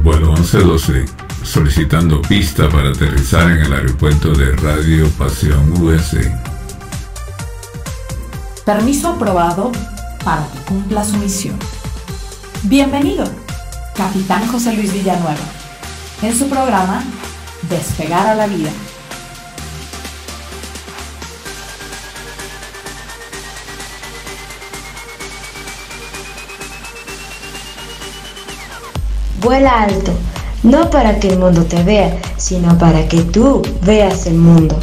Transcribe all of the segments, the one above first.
Vuelo 1112, solicitando pista para aterrizar en el aeropuerto de Radio Pasión USA. Permiso aprobado para que cumpla su misión. Bienvenido, Capitán José Luis Villanueva, en su programa Despegar a la Vida. Vuela alto, no para que el mundo te vea, sino para que tú veas el mundo.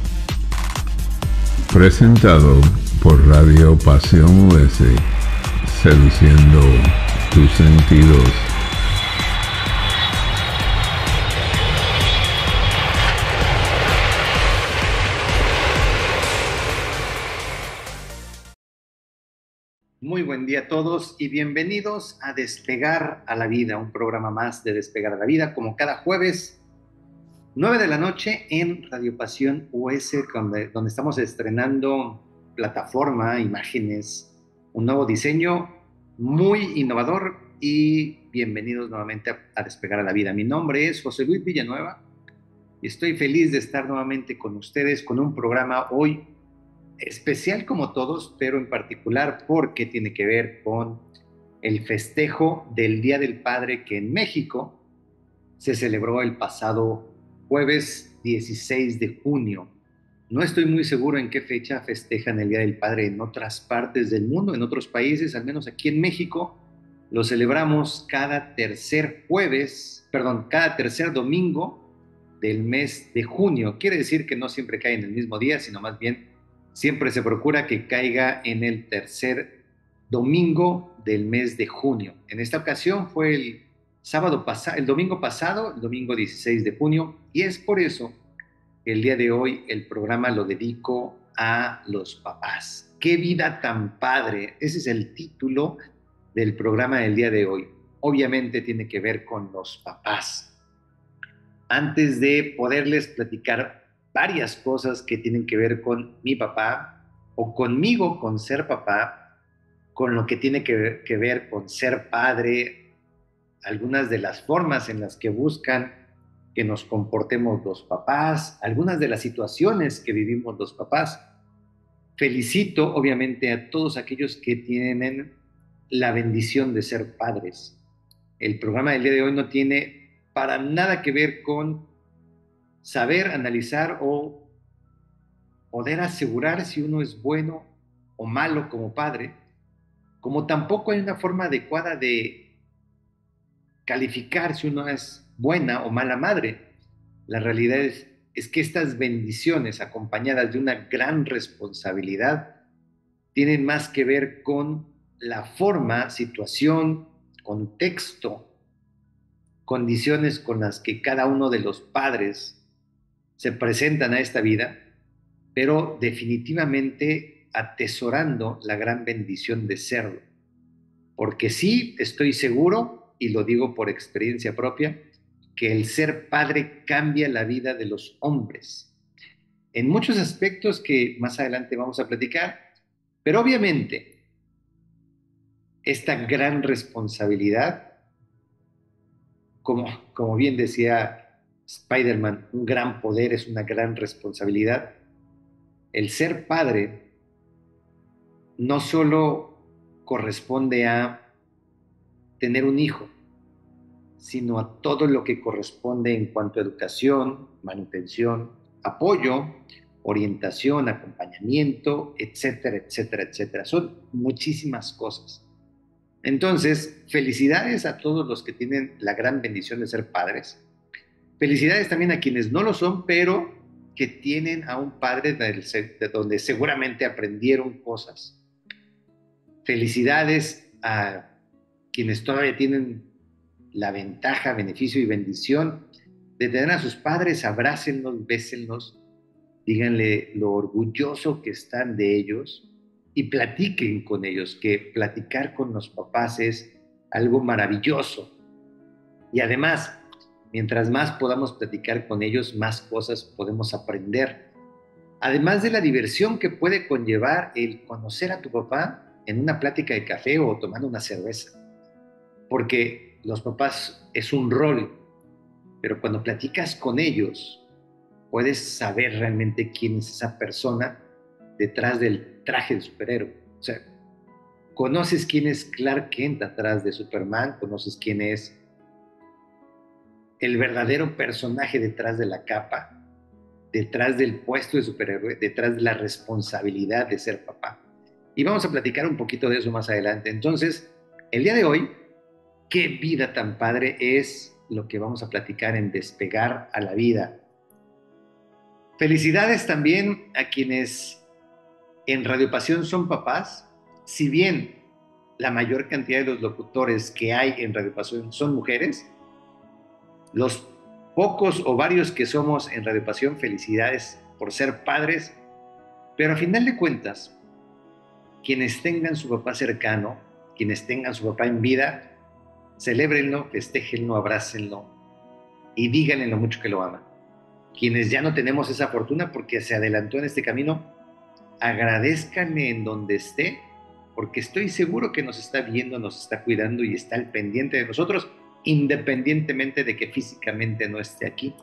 Presentado por Radio Pasión USA, seduciendo tus sentidos. Muy buen día a todos y bienvenidos a Despegar a la Vida, un programa más de Despegar a la Vida, como cada jueves, 9 de la noche en Radio Pasión US, donde estamos estrenando plataforma, imágenes, un nuevo diseño muy innovador y bienvenidos nuevamente a Despegar a la Vida. Mi nombre es José Luis Villanueva y estoy feliz de estar nuevamente con ustedes con un programa hoy especial como todos, pero en particular porque tiene que ver con el festejo del Día del Padre que en México se celebró el pasado jueves 16 de junio. No estoy muy seguro en qué fecha festejan el Día del Padre en otras partes del mundo, en otros países, al menos aquí en México, lo celebramos cada tercer domingo del mes de junio. Quiere decir que no siempre cae en el mismo día, sino más bien siempre se procura que caiga en el tercer domingo del mes de junio. En esta ocasión fue el domingo pasado, el domingo 16 de junio, y es por eso que el día de hoy el programa lo dedico a los papás. ¡Qué vida tan padre! Ese es el título del programa del día de hoy. Obviamente tiene que ver con los papás. Antes de poderles platicar varias cosas que tienen que ver con mi papá o conmigo, con ser papá, con lo que tiene que ver con ser padre, algunas de las formas en las que buscan que nos comportemos los papás, algunas de las situaciones que vivimos los papás. Felicito obviamente a todos aquellos que tienen la bendición de ser padres. El programa del día de hoy no tiene para nada que ver con saber, analizar o poder asegurar si uno es bueno o malo como padre, como tampoco hay una forma adecuada de calificar si uno es buena o mala madre. La realidad es que estas bendiciones, acompañadas de una gran responsabilidad, tienen más que ver con la forma, situación, contexto, condiciones con las que cada uno de los padres se presentan a esta vida, pero definitivamente atesorando la gran bendición de serlo. Porque sí, estoy seguro, y lo digo por experiencia propia, que el ser padre cambia la vida de los hombres en muchos aspectos que más adelante vamos a platicar, pero obviamente esta gran responsabilidad, como bien decía Spider-Man, un gran poder es una gran responsabilidad. El ser padre no solo corresponde a tener un hijo, sino a todo lo que corresponde en cuanto a educación, manutención, apoyo, orientación, acompañamiento, etcétera, etcétera, etcétera. Son muchísimas cosas. Entonces, felicidades a todos los que tienen la gran bendición de ser padres. Felicidades también a quienes no lo son, pero que tienen a un padre de donde seguramente aprendieron cosas. Felicidades a quienes todavía tienen la ventaja, beneficio y bendición de tener a sus padres. Abrácenlos, bésenlos, díganle lo orgulloso que están de ellos y platiquen con ellos, que platicar con los papás es algo maravilloso. Y además, mientras más podamos platicar con ellos, más cosas podemos aprender. Además de la diversión que puede conllevar el conocer a tu papá en una plática de café o tomando una cerveza. Porque los papás es un rol, pero cuando platicas con ellos, puedes saber realmente quién es esa persona detrás del traje de superhéroe. O sea, conoces quién es Clark Kent atrás de Superman, conoces quién es el verdadero personaje detrás de la capa, detrás del puesto de superhéroe, detrás de la responsabilidad de ser papá. Y vamos a platicar un poquito de eso más adelante. Entonces, el día de hoy, qué vida tan padre es lo que vamos a platicar en Despegar a la Vida. Felicidades también a quienes en Radio Pasión son papás. Si bien la mayor cantidad de los locutores que hay en Radio Pasión son mujeres, los pocos o varios que somos en Radio Pasión, felicidades por ser padres, pero a final de cuentas, quienes tengan su papá cercano, quienes tengan su papá en vida, celébrenlo, festéjenlo, abrácenlo y díganle lo mucho que lo aman. Quienes ya no tenemos esa fortuna porque se adelantó en este camino, agradézcanle en donde esté, porque estoy seguro que nos está viendo, nos está cuidando y está al pendiente de nosotros, independientemente de que físicamente no esté aquí.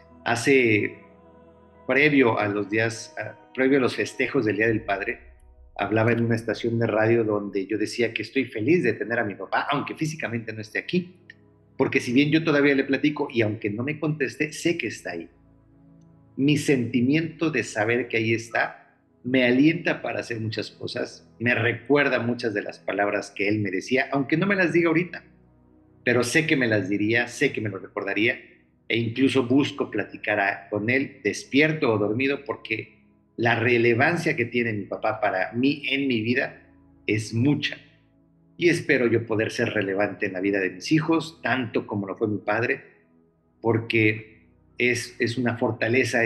Previo a los festejos del Día del Padre, hablaba en una estación de radio donde yo decía que estoy feliz de tener a mi papá, aunque físicamente no esté aquí, porque si bien yo todavía le platico y aunque no me conteste, sé que está ahí. Mi sentimiento de saber que ahí está me alienta para hacer muchas cosas, me recuerda muchas de las palabras que él me decía, aunque no me las diga ahorita, pero sé que me las diría, sé que me lo recordaría, e incluso busco platicar con él, despierto o dormido, porque la relevancia que tiene mi papá para mí en mi vida es mucha. Y espero yo poder ser relevante en la vida de mis hijos, tanto como lo fue mi padre, porque es una fortaleza,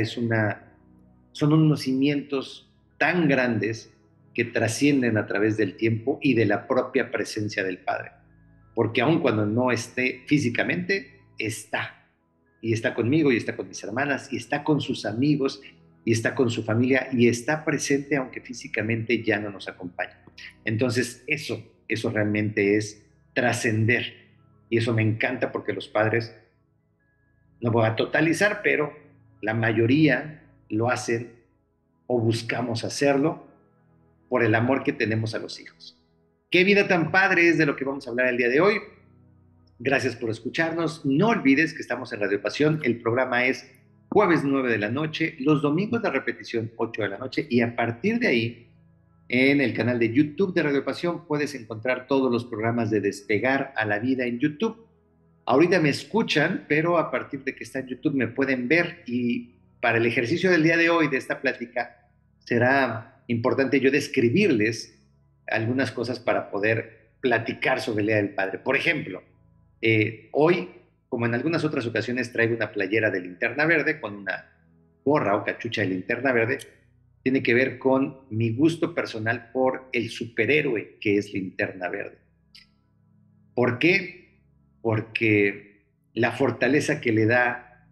son unos cimientos tan grandes que trascienden a través del tiempo y de la propia presencia del Padre. Porque aun cuando no esté físicamente, está. Y está conmigo, y está con mis hermanas, y está con sus amigos, y está con su familia, y está presente aunque físicamente ya no nos acompaña. Entonces eso realmente es trascender. Y eso me encanta porque los padres, no voy a totalizar, pero la mayoría lo hacen o buscamos hacerlo por el amor que tenemos a los hijos. Qué vida tan padre es de lo que vamos a hablar el día de hoy. Gracias por escucharnos. No olvides que estamos en Radio Pasión. El programa es jueves 9 de la noche, los domingos de repetición 8 de la noche, y a partir de ahí, en el canal de YouTube de Radio Pasión puedes encontrar todos los programas de Despegar a la Vida en YouTube. Ahorita me escuchan, pero a partir de que está en YouTube me pueden ver, y para el ejercicio del día de hoy, de esta plática, será importante yo describirles algunas cosas para poder platicar sobre el Día del Padre. Por ejemplo, hoy, como en algunas otras ocasiones, traigo una playera de Linterna Verde con una gorra o cachucha de Linterna Verde. Tiene que ver con mi gusto personal por el superhéroe que es Linterna Verde. ¿Por qué? Porque la fortaleza que le da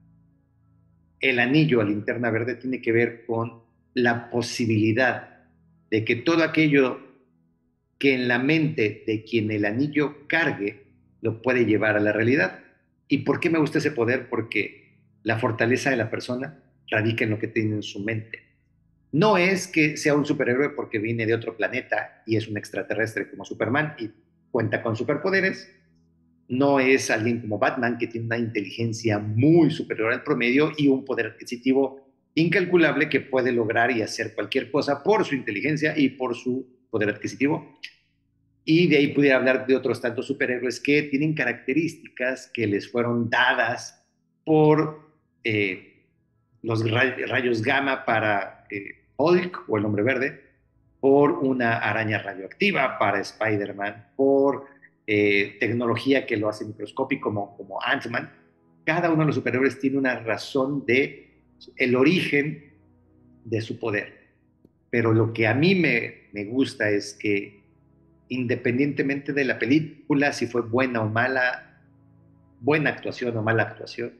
el anillo a Linterna Verde tiene que ver con la posibilidad de que todo aquello que en la mente de quien el anillo cargue lo puede llevar a la realidad. ¿Y por qué me gusta ese poder? Porque la fortaleza de la persona radica en lo que tiene en su mente. No es que sea un superhéroe porque viene de otro planeta y es un extraterrestre como Superman y cuenta con superpoderes. No es alguien como Batman que tiene una inteligencia muy superior al promedio y un poder adquisitivo incalculable que puede lograr y hacer cualquier cosa por su inteligencia y por su poder adquisitivo. Y de ahí pudiera hablar de otros tantos superhéroes que tienen características que les fueron dadas por los rayos gamma para Hulk o el Hombre Verde, por una araña radioactiva para Spider-Man, por tecnología que lo hace microscópico como Ant-Man. Cada uno de los superhéroes tiene una razón de el origen de su poder. Pero lo que a mí me gusta es que independientemente de la película, si fue buena o mala, buena actuación o mala actuación,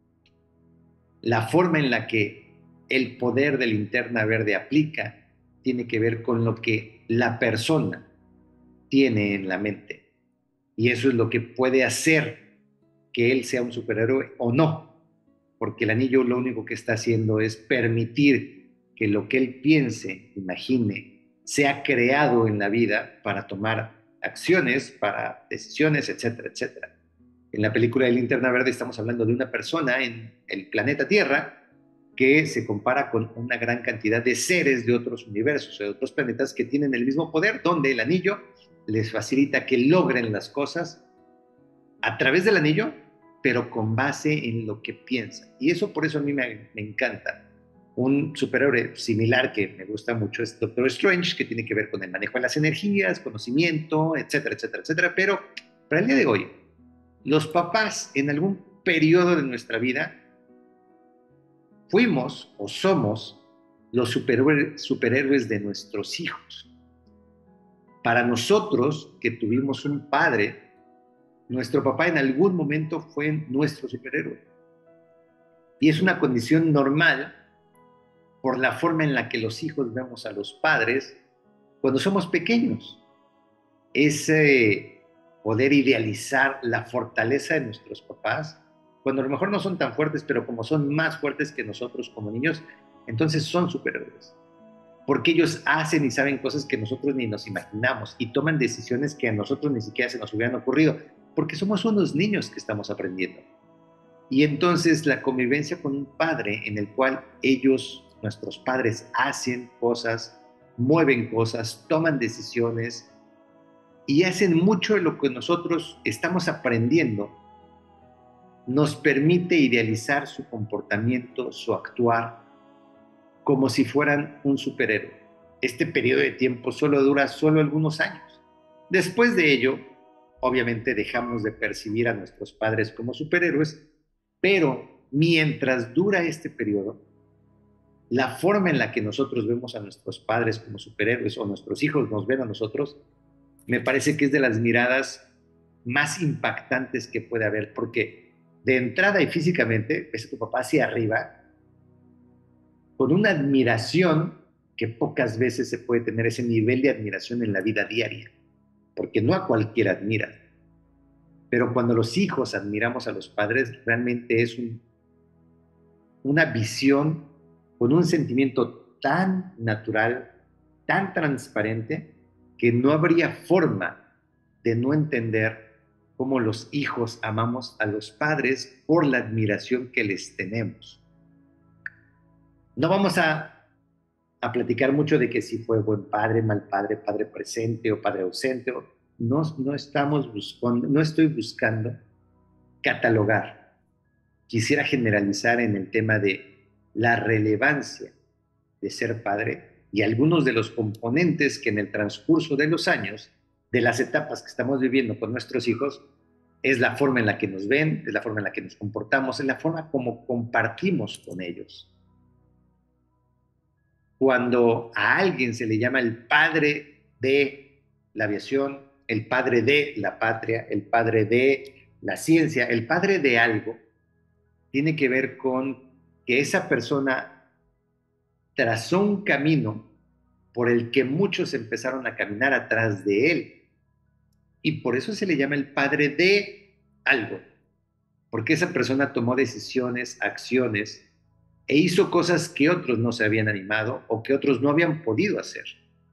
la forma en la que el poder de Linterna Verde aplica tiene que ver con lo que la persona tiene en la mente. Y eso es lo que puede hacer que él sea un superhéroe o no, porque el anillo lo único que está haciendo es permitir que lo que él piense, imagine, sea creado en la vida para tomar acciones, para decisiones, etcétera, etcétera. En la película de Linterna Verde estamos hablando de una persona en el planeta Tierra que se compara con una gran cantidad de seres de otros universos o de otros planetas que tienen el mismo poder, donde el anillo les facilita que logren las cosas a través del anillo, pero con base en lo que piensan. Y eso por eso a mí me encanta. Un superhéroe similar que me gusta mucho es Doctor Strange, que tiene que ver con el manejo de las energías, conocimiento, etcétera, etcétera, etcétera. Pero para el día de hoy, los papás en algún periodo de nuestra vida fuimos o somos los superhéroes de nuestros hijos. Para nosotros que tuvimos un padre, nuestro papá en algún momento fue nuestro superhéroe. Y es una condición normal por la forma en la que los hijos vemos a los padres cuando somos pequeños. Ese poder idealizar la fortaleza de nuestros papás, cuando a lo mejor no son tan fuertes, pero como son más fuertes que nosotros como niños, entonces son superhéroes. Porque ellos hacen y saben cosas que nosotros ni nos imaginamos y toman decisiones que a nosotros ni siquiera se nos hubieran ocurrido, porque somos unos niños que estamos aprendiendo. Y entonces la convivencia con un padre en el cual ellos, nuestros padres, hacen cosas, mueven cosas, toman decisiones y hacen mucho de lo que nosotros estamos aprendiendo, nos permite idealizar su comportamiento, su actuar, como si fueran un superhéroe. Este periodo de tiempo solo dura algunos años. Después de ello, obviamente dejamos de percibir a nuestros padres como superhéroes, pero mientras dura este periodo, la forma en la que nosotros vemos a nuestros padres como superhéroes o nuestros hijos nos ven a nosotros, me parece que es de las miradas más impactantes que puede haber, porque de entrada y físicamente ves a tu papá hacia arriba con una admiración que pocas veces se puede tener ese nivel de admiración en la vida diaria, porque no a cualquiera admira. Pero cuando los hijos admiramos a los padres, realmente es una visión con un sentimiento tan natural, tan transparente, que no habría forma de no entender cómo los hijos amamos a los padres por la admiración que les tenemos. No vamos a platicar mucho de que si fue buen padre, mal padre, padre presente o padre ausente. No estoy buscando catalogar. Quisiera generalizar en el tema de la relevancia de ser padre y algunos de los componentes que en el transcurso de los años, de las etapas que estamos viviendo con nuestros hijos, es la forma en la que nos ven, es la forma en la que nos comportamos, es la forma como compartimos con ellos. Cuando a alguien se le llama el padre de la aviación, el padre de la patria, el padre de la ciencia, el padre de algo, tiene que ver con que esa persona trazó un camino por el que muchos empezaron a caminar atrás de él. Y por eso se le llama el padre de algo, porque esa persona tomó decisiones, acciones, e hizo cosas que otros no se habían animado o que otros no habían podido hacer.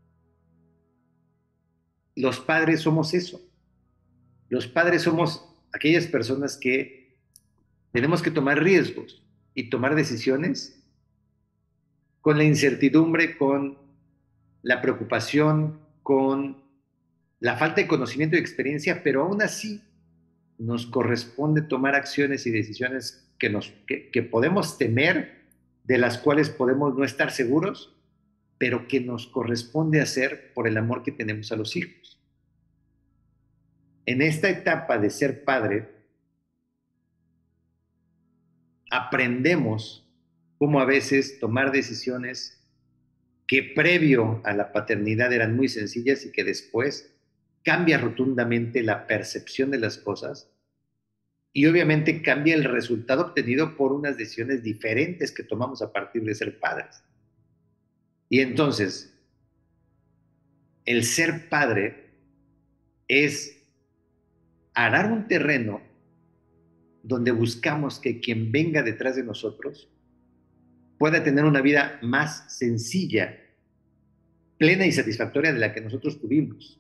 Los padres somos eso. Los padres somos aquellas personas que tenemos que tomar riesgos y tomar decisiones con la incertidumbre, con la preocupación, con la falta de conocimiento y experiencia, pero aún así nos corresponde tomar acciones y decisiones que podemos temer, de las cuales podemos no estar seguros, pero que nos corresponde hacer por el amor que tenemos a los hijos. En esta etapa de ser padre, aprendemos cómo a veces tomar decisiones que previo a la paternidad eran muy sencillas y que después cambia rotundamente la percepción de las cosas y obviamente cambia el resultado obtenido por unas decisiones diferentes que tomamos a partir de ser padres. Y entonces, el ser padre es arar un terreno donde buscamos que quien venga detrás de nosotros pueda tener una vida más sencilla, plena y satisfactoria de la que nosotros tuvimos.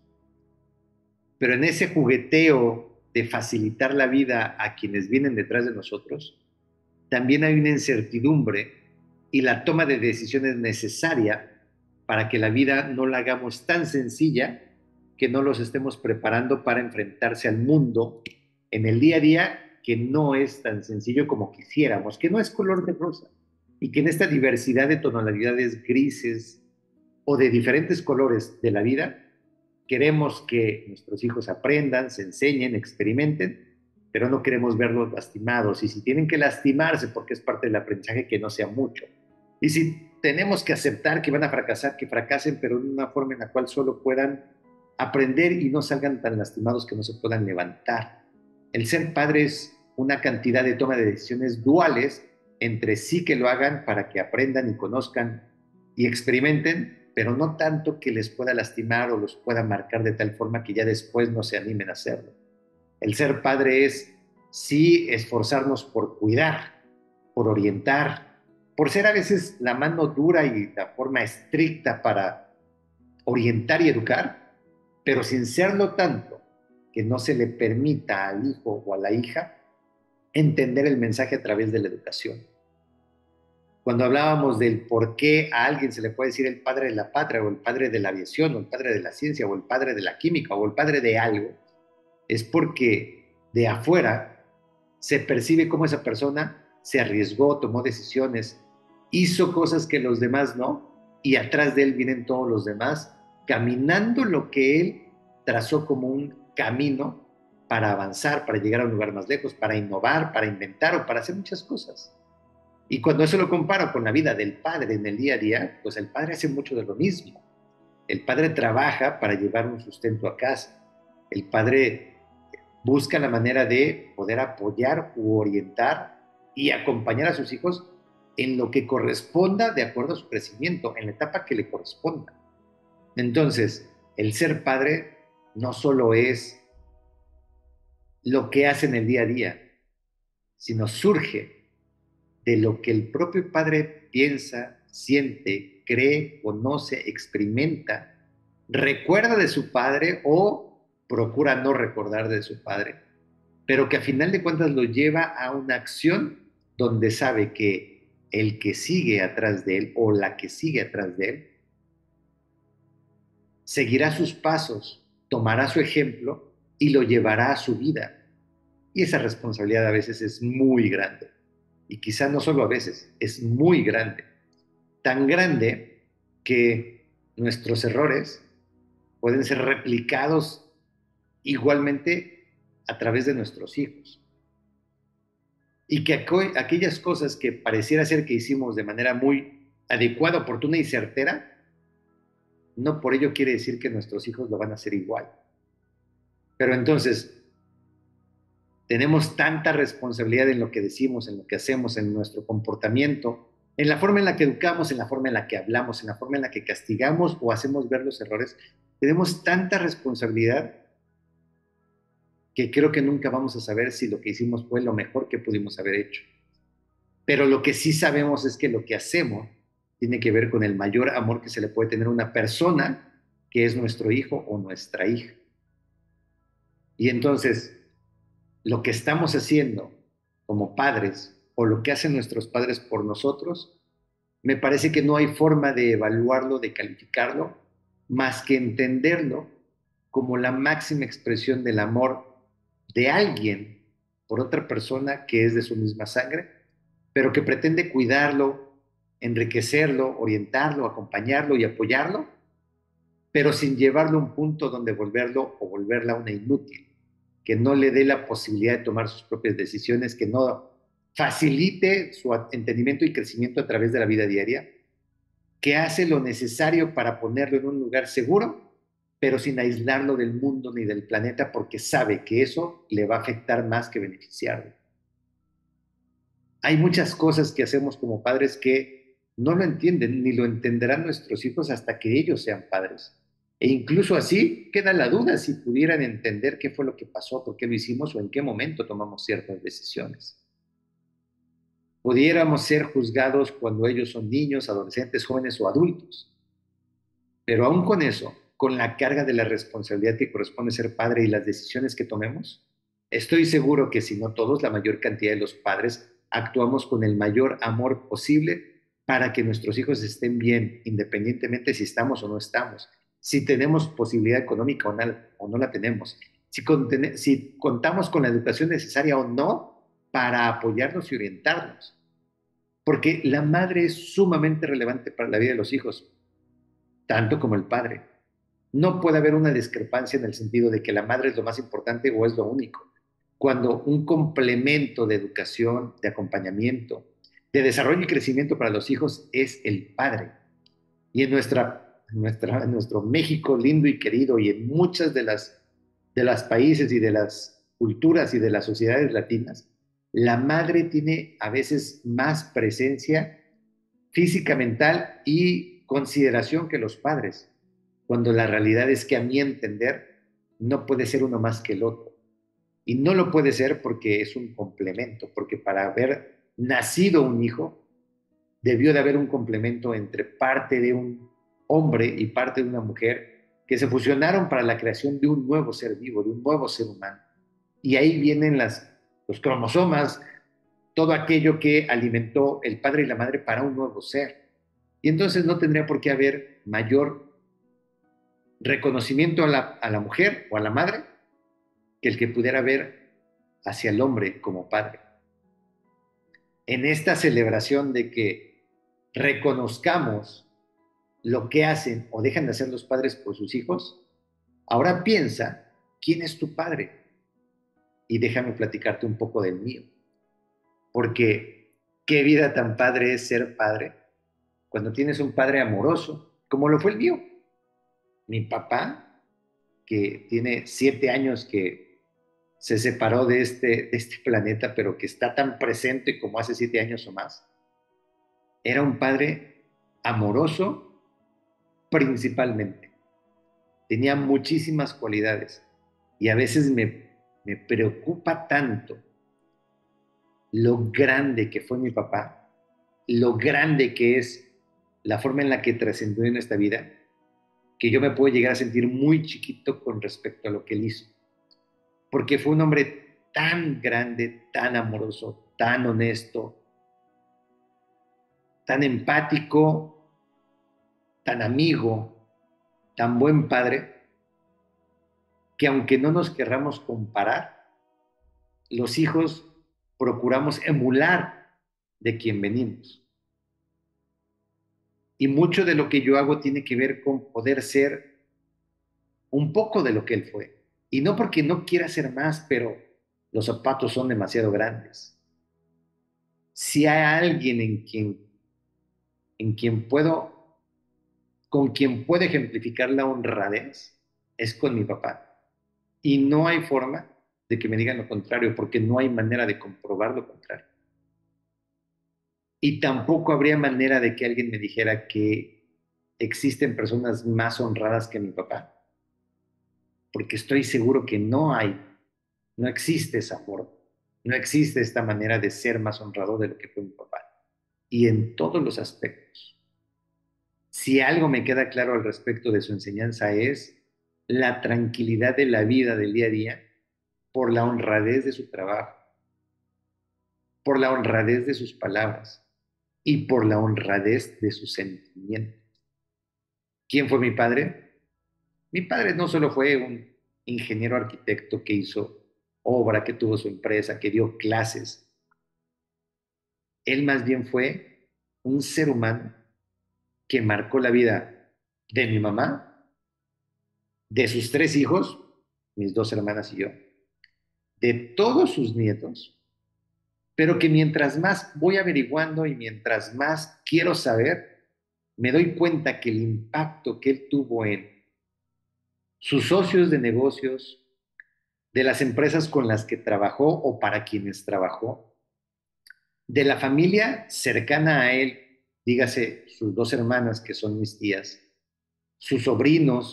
Pero en ese jugueteo de facilitar la vida a quienes vienen detrás de nosotros, también hay una incertidumbre y la toma de decisiones necesaria para que la vida no la hagamos tan sencilla que no los estemos preparando para enfrentarse al mundo en el día a día, que no es tan sencillo como quisiéramos, que no es color de rosa, y que en esta diversidad de tonalidades grises o de diferentes colores de la vida, queremos que nuestros hijos aprendan, se enseñen, experimenten, pero no queremos verlos lastimados. Y si tienen que lastimarse porque es parte del aprendizaje, que no sea mucho. Y si tenemos que aceptar que van a fracasar, que fracasen, pero de una forma en la cual solo puedan aprender y no salgan tan lastimados que no se puedan levantar. El ser padre es una cantidad de toma de decisiones duales entre sí, que lo hagan para que aprendan y conozcan y experimenten, pero no tanto que les pueda lastimar o los pueda marcar de tal forma que ya después no se animen a hacerlo. El ser padre es sí esforzarnos por cuidar, por orientar, por ser a veces la mano dura y la forma estricta para orientar y educar, pero sin serlo tanto que no se le permita al hijo o a la hija entender el mensaje a través de la educación. Cuando hablábamos del por qué a alguien se le puede decir el padre de la patria, o el padre de la aviación, o el padre de la ciencia, o el padre de la química, o el padre de algo, es porque de afuera se percibe cómo esa persona se arriesgó, tomó decisiones, hizo cosas que los demás no, y atrás de él vienen todos los demás caminando lo que él trazó como un camino para avanzar, para llegar a un lugar más lejos, para innovar, para inventar o para hacer muchas cosas. Y cuando eso lo comparo con la vida del padre en el día a día, pues el padre hace mucho de lo mismo. El padre trabaja para llevar un sustento a casa. El padre busca la manera de poder apoyar u orientar y acompañar a sus hijos en lo que corresponda de acuerdo a su crecimiento, en la etapa que le corresponda. Entonces, el ser padre no solo es lo que hace en el día a día, sino surge de lo que el propio padre piensa, siente, cree, conoce, experimenta, recuerda de su padre o procura no recordar de su padre, pero que a final de cuentas lo lleva a una acción donde sabe que el que sigue atrás de él o la que sigue atrás de él seguirá sus pasos, tomará su ejemplo y lo llevará a su vida. Y esa responsabilidad a veces es muy grande. Y quizá no solo a veces, es muy grande. Tan grande que nuestros errores pueden ser replicados igualmente a través de nuestros hijos. Y que aquellas cosas que pareciera ser que hicimos de manera muy adecuada, oportuna y certera, no por ello quiere decir que nuestros hijos lo van a hacer igual. Pero entonces, tenemos tanta responsabilidad en lo que decimos, en lo que hacemos, en nuestro comportamiento, en la forma en la que educamos, en la forma en la que hablamos, en la forma en la que castigamos o hacemos ver los errores. Tenemos tanta responsabilidad que creo que nunca vamos a saber si lo que hicimos fue lo mejor que pudimos haber hecho. Pero lo que sí sabemos es que lo que hacemos tiene que ver con el mayor amor que se le puede tener a una persona, que es nuestro hijo o nuestra hija. Y entonces, lo que estamos haciendo como padres o lo que hacen nuestros padres por nosotros, me parece que no hay forma de evaluarlo, de calificarlo, más que entenderlo como la máxima expresión del amor de alguien por otra persona que es de su misma sangre, pero que pretende cuidarlo, enriquecerlo, orientarlo, acompañarlo y apoyarlo, pero sin llevarlo a un punto donde volverlo o volverla una inútil, que no le dé la posibilidad de tomar sus propias decisiones, que no facilite su entendimiento y crecimiento a través de la vida diaria, que hace lo necesario para ponerlo en un lugar seguro, pero sin aislarlo del mundo ni del planeta, porque sabe que eso le va a afectar más que beneficiarlo. Hay muchas cosas que hacemos como padres que no lo entienden, ni lo entenderán nuestros hijos hasta que ellos sean padres. E incluso así queda la duda si pudieran entender qué fue lo que pasó, por qué lo hicimos o en qué momento tomamos ciertas decisiones. Pudiéramos ser juzgados cuando ellos son niños, adolescentes, jóvenes o adultos. Pero aún con eso, con la carga de la responsabilidad que corresponde ser padre y las decisiones que tomemos, estoy seguro que si no todos, la mayor cantidad de los padres actuamos con el mayor amor posible para que nuestros hijos estén bien, independientemente si estamos o no estamos, si tenemos posibilidad económica o no la tenemos, si contamos con la educación necesaria o no para apoyarnos y orientarnos. Porque la madre es sumamente relevante para la vida de los hijos, tanto como el padre. No puede haber una discrepancia en el sentido de que la madre es lo más importante o es lo único. Cuando un complemento de educación, de acompañamiento, de desarrollo y crecimiento para los hijos es el padre. Y en nuestro México lindo y querido y en muchas de las países y de las culturas y de las sociedades latinas, la madre tiene a veces más presencia física, mental y consideración que los padres, cuando la realidad es que a mi entender no puede ser uno más que el otro. Y no lo puede ser porque es un complemento, porque para haber nacido un hijo, debió de haber un complemento entre parte de un hombre y parte de una mujer que se fusionaron para la creación de un nuevo ser vivo, de un nuevo ser humano. Y ahí vienen los cromosomas, todo aquello que alimentó el padre y la madre para un nuevo ser. Y entonces no tendría por qué haber mayor reconocimiento a la mujer o a la madre que el que pudiera haber hacia el hombre como padre. En esta celebración de que reconozcamos lo que hacen o dejan de hacer los padres por sus hijos, ahora piensa, ¿quién es tu padre? Y déjame platicarte un poco del mío. Porque qué vida tan padre es ser padre cuando tienes un padre amoroso, como lo fue el mío. Mi papá, que tiene 7 años que se separó de este planeta, pero que está tan presente como hace 7 años o más, era un padre amoroso principalmente. Tenía muchísimas cualidades y a veces me preocupa tanto lo grande que fue mi papá, lo grande que es la forma en la que trascendió en esta vida, que yo me puedo llegar a sentir muy chiquito con respecto a lo que él hizo. Porque fue un hombre tan grande, tan amoroso, tan honesto, tan empático, tan amigo, tan buen padre, que aunque no nos querramos comparar, los hijos procuramos emular de quien venimos. Y mucho de lo que yo hago tiene que ver con poder ser un poco de lo que él fue. Y no porque no quiera ser más, pero los zapatos son demasiado grandes. Si hay alguien con quien puedo ejemplificar la honradez, es con mi papá. Y no hay forma de que me digan lo contrario, porque no hay manera de comprobar lo contrario. Y tampoco habría manera de que alguien me dijera que existen personas más honradas que mi papá, porque estoy seguro que no existe esa forma, no existe esta manera de ser más honrado de lo que fue mi papá. Y en todos los aspectos. Si algo me queda claro al respecto de su enseñanza es la tranquilidad de la vida del día a día por la honradez de su trabajo, por la honradez de sus palabras y por la honradez de sus sentimientos. ¿Quién fue mi padre? Mi padre no solo fue un ingeniero arquitecto que hizo obra, que tuvo su empresa, que dio clases. Él más bien fue un ser humano que marcó la vida de mi mamá, de sus 3 hijos, mis 2 hermanas y yo, de todos sus nietos, pero que mientras más voy averiguando y mientras más quiero saber, me doy cuenta que el impacto que él tuvo en sus socios de negocios, de las empresas con las que trabajó o para quienes trabajó, de la familia cercana a él, dígase sus 2 hermanas que son mis tías, sus sobrinos,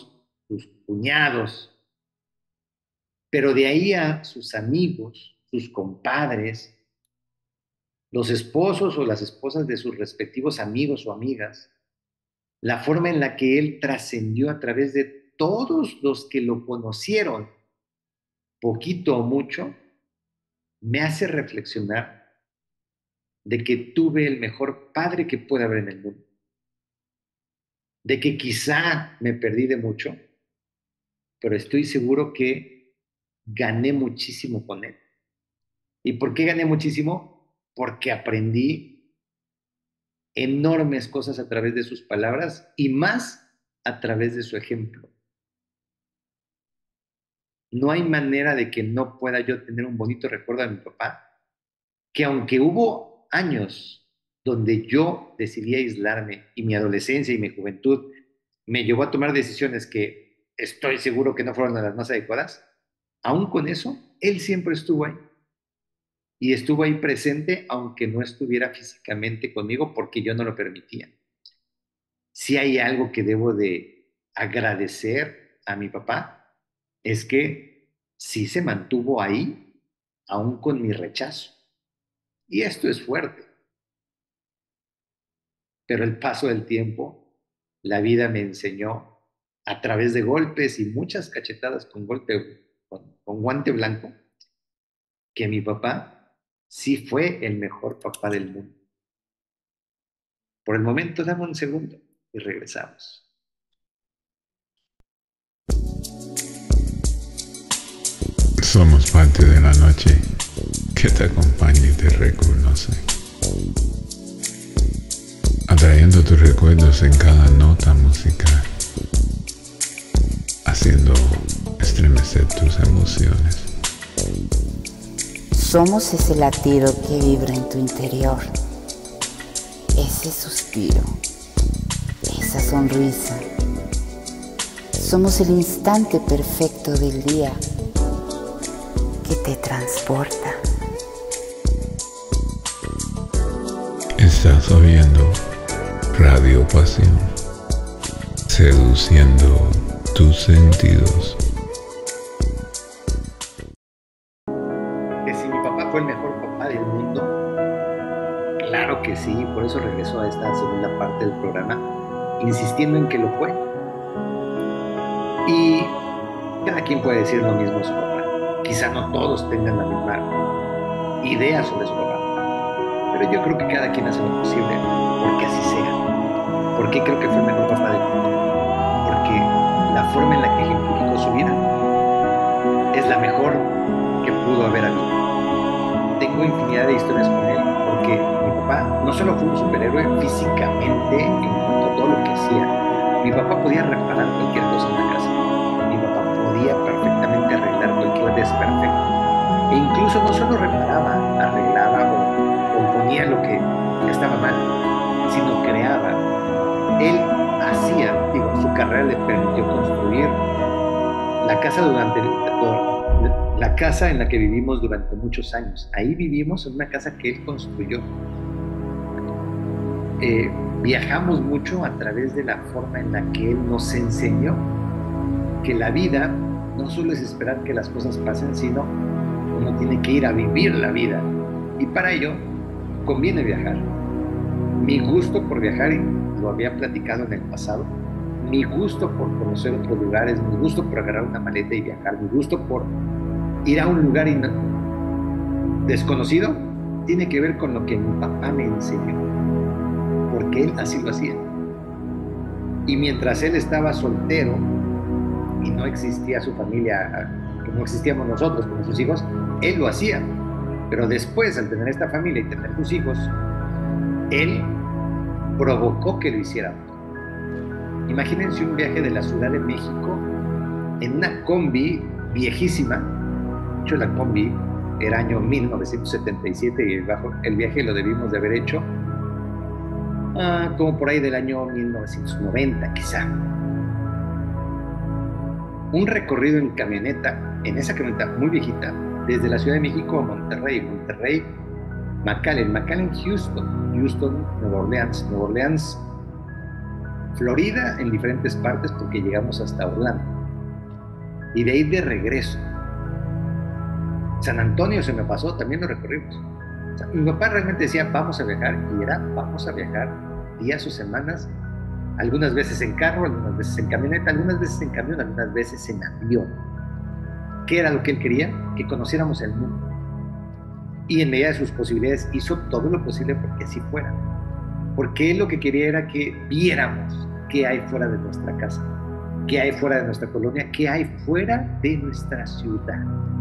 sus cuñados, pero de ahí a sus amigos, sus compadres, los esposos o las esposas de sus respectivos amigos o amigas, la forma en la que él trascendió a través de todos los que lo conocieron, poquito o mucho, me hace reflexionar de que tuve el mejor padre que puede haber en el mundo, de que quizá me perdí de mucho, pero estoy seguro que gané muchísimo con él. ¿Y por qué gané muchísimo? Porque aprendí enormes cosas a través de sus palabras y más a través de su ejemplo. No hay manera de que no pueda yo tener un bonito recuerdo de mi papá, que aunque hubo años donde yo decidí aislarme y mi adolescencia y mi juventud me llevó a tomar decisiones que estoy seguro que no fueron las más adecuadas, aún con eso, él siempre estuvo ahí. Y estuvo ahí presente aunque no estuviera físicamente conmigo porque yo no lo permitía. Si hay algo que debo de agradecer a mi papá, es que sí se mantuvo ahí aún con mi rechazo. Y esto es fuerte. Pero el paso del tiempo, la vida me enseñó a través de golpes y muchas cachetadas con guante blanco, que mi papá sí fue el mejor papá del mundo. Por el momento, dame un segundo y regresamos. Somos parte de la noche que te acompaña y te reconoce, atrayendo tus recuerdos en cada nota musical, haciendo estremecer tus emociones. Somos ese latido que vibra en tu interior, ese suspiro, esa sonrisa. Somos el instante perfecto del día que te transporta. Estás oyendo Radio Pasión, seduciendo tus sentidos. Que si mi papá fue el mejor papá del mundo, claro que sí, por eso regresó a esta segunda parte del programa, insistiendo en que lo fue. Y cada quien puede decir lo mismo a su papá. Quizá no todos tengan la misma idea sobre su papá, pero yo creo que cada quien hace lo posible porque así sea. ¿Por qué creo que fue el mejor papá del mundo? Porque la forma en la que ejemplificó su vida es la mejor que pudo haber habido. Tengo infinidad de historias con él porque mi papá no solo fue un superhéroe físicamente en cuanto a todo lo que hacía. Mi papá podía reparar cualquier cosa en la casa. Mi papá podía perfectamente arreglar cualquier desperfecto. E incluso no solo reparaba, arreglaba o componía lo que estaba mal, sino creaba. Él hacía, su carrera le permitió construir la casa en la que vivimos durante muchos años. Ahí vivimos en una casa que él construyó. Viajamos mucho a través de la forma en la que él nos enseñó que la vida no solo es esperar que las cosas pasen, sino uno tiene que ir a vivir la vida. Y para ello conviene viajar. Mi gusto por viajar, y lo había platicado en el pasado, mi gusto por conocer otros lugares, mi gusto por agarrar una maleta y viajar, mi gusto por ir a un lugar desconocido, tiene que ver con lo que mi papá me enseñó, porque él así lo hacía. Y mientras él estaba soltero y no existía su familia, que no existíamos nosotros como sus hijos, él lo hacía. Pero después, al tener esta familia y tener sus hijos, él provocó que lo hiciéramos. Imagínense un viaje de la Ciudad de México en una combi viejísima. De hecho, la combi era año 1977 y el viaje lo debimos de haber hecho como por ahí del año 1990 quizá. Un recorrido en camioneta, en esa camioneta muy viejita, desde la Ciudad de México a Monterrey, McAllen, Houston, Nueva Orleans, Florida, en diferentes partes porque llegamos hasta Orlando. Y de ahí de regreso. San Antonio se me pasó, también lo recorrimos. O sea, mi papá realmente decía, vamos a viajar, y era, vamos a viajar días o semanas, algunas veces en carro, algunas veces en camioneta, algunas veces en camión, algunas veces en avión. ¿Qué era lo que él quería? Que conociéramos el mundo. Y en medida de sus posibilidades hizo todo lo posible porque así fuera. Porque él lo que quería era que viéramos qué hay fuera de nuestra casa, qué hay fuera de nuestra colonia, qué hay fuera de nuestra ciudad.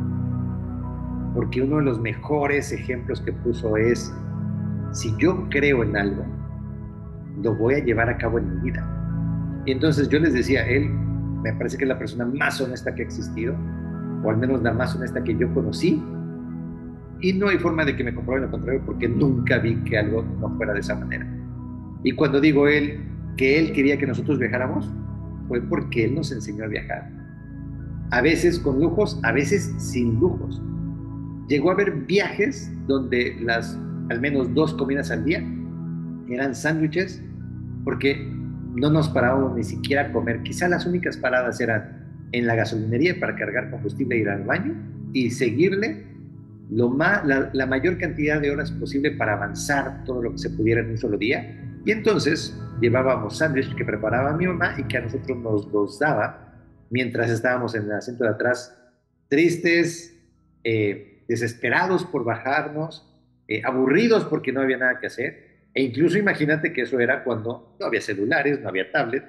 Porque uno de los mejores ejemplos que puso es, si yo creo en algo, lo voy a llevar a cabo en mi vida. Y entonces yo les decía, él me parece que es la persona más honesta que ha existido, o al menos la más honesta que yo conocí, y no hay forma de que me compruebe lo contrario, porque nunca vi que algo no fuera de esa manera. Y cuando digo él, que él quería que nosotros viajáramos, fue porque él nos enseñó a viajar. A veces con lujos, a veces sin lujos. Llegó a haber viajes donde al menos 2 comidas al día eran sándwiches, porque no nos parábamos ni siquiera a comer. Quizá las únicas paradas eran en la gasolinería para cargar combustible e ir al baño y seguirle la mayor cantidad de horas posible para avanzar todo lo que se pudiera en un solo día. Y entonces llevábamos sándwiches que preparaba mi mamá y que a nosotros nos los daba mientras estábamos en el asiento de atrás, tristes, desesperados por bajarnos, aburridos porque no había nada que hacer. E incluso imagínate que eso era cuando no había celulares, no había tablet.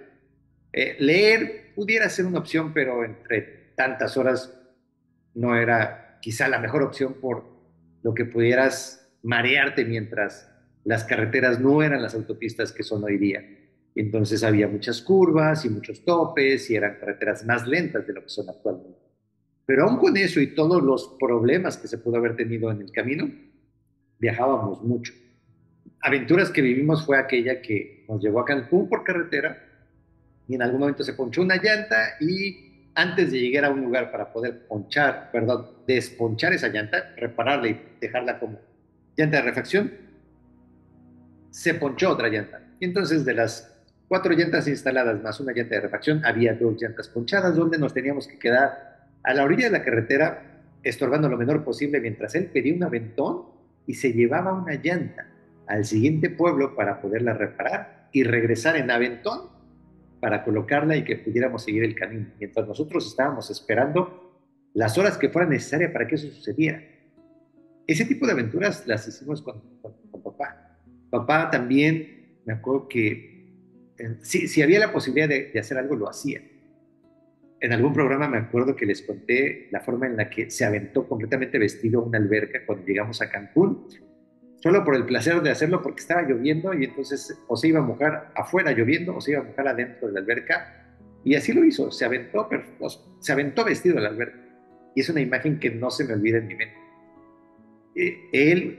Leer pudiera ser una opción, pero entre tantas horas no era quizá la mejor opción por lo que pudieras marearte mientras las carreteras no eran las autopistas que son hoy día. Entonces había muchas curvas y muchos topes y eran carreteras más lentas de lo que son actualmente. Pero aún con eso y todos los problemas que se pudo haber tenido en el camino, viajábamos mucho. Aventuras que vivimos fue aquella que nos llevó a Cancún por carretera y en algún momento se ponchó una llanta y antes de llegar a un lugar para poder desponchar esa llanta, repararla y dejarla como llanta de refacción, se ponchó otra llanta. Y entonces de las 4 llantas instaladas más una llanta de refacción, había 2 llantas ponchadas donde nos teníamos que quedar a la orilla de la carretera estorbando lo menor posible mientras él pedía un aventón y se llevaba una llanta al siguiente pueblo para poderla reparar y regresar en aventón para colocarla y que pudiéramos seguir el camino, mientras nosotros estábamos esperando las horas que fueran necesarias para que eso sucediera. Ese tipo de aventuras las hicimos con papá. Papá también, me acuerdo que si había la posibilidad de hacer algo, lo hacía. En algún programa me acuerdo que les conté la forma en la que se aventó completamente vestido a una alberca cuando llegamos a Cancún, solo por el placer de hacerlo porque estaba lloviendo y entonces o se iba a mojar afuera lloviendo o se iba a mojar adentro de la alberca y así lo hizo, se aventó vestido a la alberca y es una imagen que no se me olvida en mi mente. Él,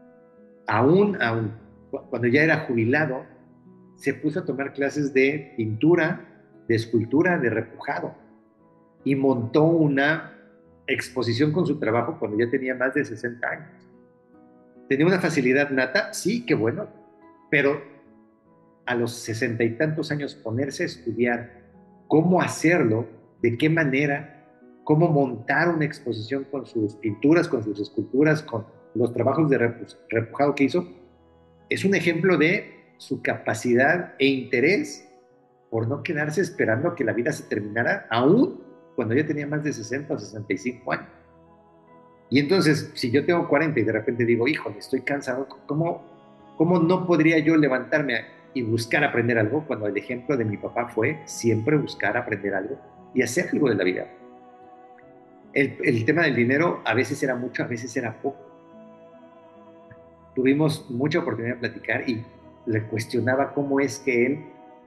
aún cuando ya era jubilado, se puso a tomar clases de pintura, de escultura, de repujado y montó una exposición con su trabajo cuando ya tenía más de 60 años. ¿Tenía una facilidad nata? Sí, qué bueno, pero a los 60 y tantos años ponerse a estudiar cómo hacerlo, de qué manera, cómo montar una exposición con sus pinturas, con sus esculturas, con los trabajos de repujado que hizo, es un ejemplo de su capacidad e interés por no quedarse esperando a que la vida se terminara, aún cuando ya tenía más de 60 o 65 años. Y entonces, si yo tengo 40 y de repente digo, híjole, estoy cansado, ¿cómo no podría yo levantarme y buscar aprender algo cuando el ejemplo de mi papá fue siempre buscar aprender algo y hacer algo de la vida? El tema del dinero a veces era mucho, a veces era poco. Tuvimos mucha oportunidad de platicar y le cuestionaba cómo es que él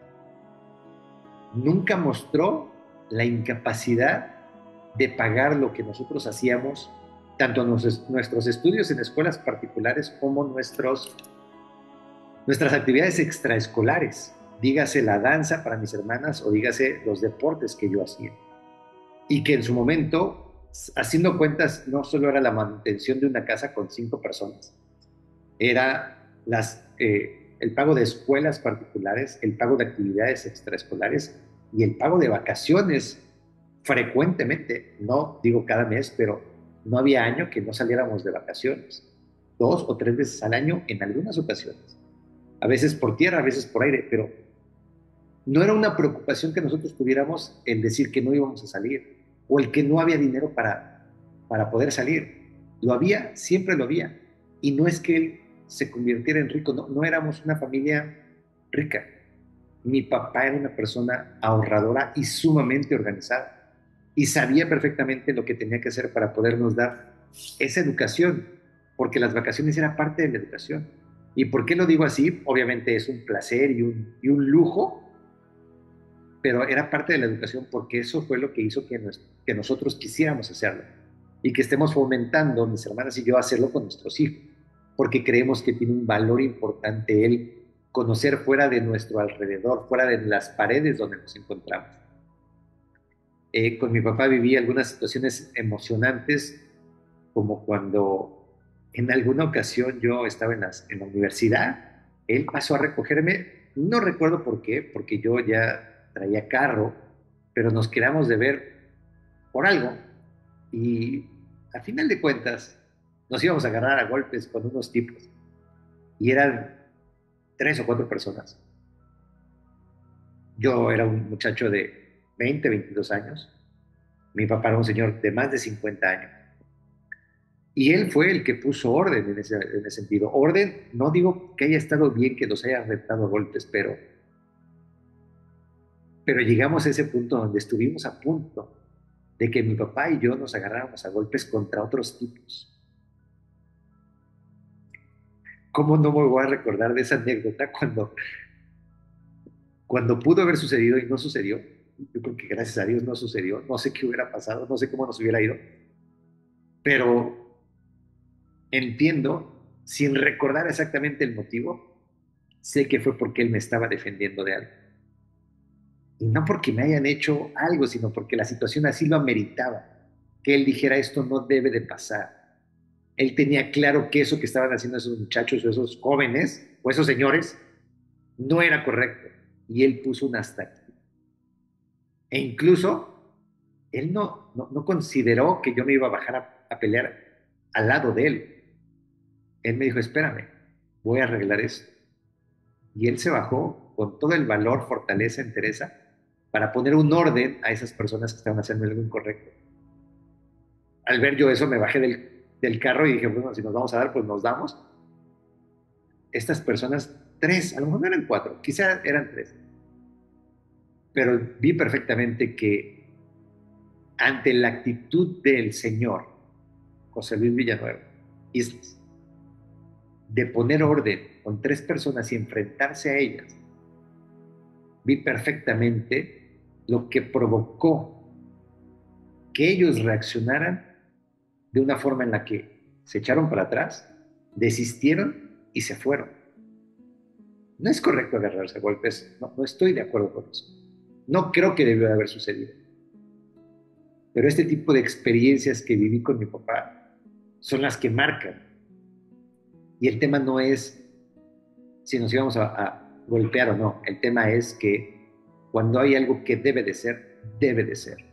nunca mostró la incapacidad de pagar lo que nosotros hacíamos, tanto nuestros estudios en escuelas particulares como nuestras actividades extraescolares, dígase la danza para mis hermanas o dígase los deportes que yo hacía. Y que en su momento, haciendo cuentas, no solo era la manutención de una casa con 5 personas, era el pago de escuelas particulares, el pago de actividades extraescolares y el pago de vacaciones frecuentemente, no digo cada mes, pero no había año que no saliéramos de vacaciones, 2 o 3 veces al año en algunas ocasiones, a veces por tierra, a veces por aire, pero no era una preocupación que nosotros tuviéramos el decir que no íbamos a salir o el que no había dinero para poder salir. Lo había, siempre lo había. Y no es que él se convirtiera en rico, no, no éramos una familia rica. Mi papá era una persona ahorradora y sumamente organizada y sabía perfectamente lo que tenía que hacer para podernos dar esa educación, porque las vacaciones eran parte de la educación. ¿Y por qué lo digo así? Obviamente es un placer y un lujo, pero era parte de la educación porque eso fue lo que hizo que nosotros quisiéramos hacerlo y que estemos fomentando, mis hermanas y yo, hacerlo con nuestros hijos, porque creemos que tiene un valor importante el conocer fuera de nuestro alrededor, fuera de las paredes donde nos encontramos. Con mi papá viví algunas situaciones emocionantes, como cuando en alguna ocasión yo estaba en la universidad, él pasó a recogerme, no recuerdo por qué, porque yo ya traía carro, pero nos quedamos de ver por algo y al final de cuentas nos íbamos a agarrar a golpes con unos tipos y eran 3 o 4 personas. Yo era un muchacho de 20, 22 años, mi papá era un señor de más de 50 años y él fue el que puso orden en ese sentido. Orden, no digo que haya estado bien que los haya retado a golpes, pero llegamos a ese punto donde estuvimos a punto de que mi papá y yo nos agarráramos a golpes contra otros tipos. ¿Cómo no me voy a recordar de esa anécdota cuando pudo haber sucedido y no sucedió? Yo creo que gracias a Dios no sucedió. No sé qué hubiera pasado, no sé cómo nos hubiera ido. Pero entiendo, sin recordar exactamente el motivo, sé que fue porque él me estaba defendiendo de algo. Y no porque me hayan hecho algo, sino porque la situación así lo ameritaba, que él dijera esto no debe de pasar. Él tenía claro que eso que estaban haciendo esos muchachos o esos jóvenes o esos señores no era correcto. Y él puso un hasta aquí. E incluso él no consideró que yo me iba a bajar a pelear al lado de él. Él me dijo, espérame, voy a arreglar esto. Y él se bajó con todo el valor, fortaleza, entereza, para poner un orden a esas personas que estaban haciendo algo incorrecto. Al ver yo eso, me bajé del carro y dije, bueno, si nos vamos a dar, pues nos damos. Estas personas, 3, a lo mejor no eran 4, quizá eran 3. Pero vi perfectamente que ante la actitud del señor José Luis Villanueva Islas, de poner orden con 3 personas y enfrentarse a ellas, vi perfectamente lo que provocó que ellos reaccionaran de una forma en la que se echaron para atrás, desistieron y se fueron. No es correcto agarrarse a golpes, no estoy de acuerdo con eso. No creo que debió de haber sucedido. Pero este tipo de experiencias que viví con mi papá son las que marcan. Y el tema no es si nos íbamos a golpear o no. El tema es que cuando hay algo que debe de ser, debe de ser.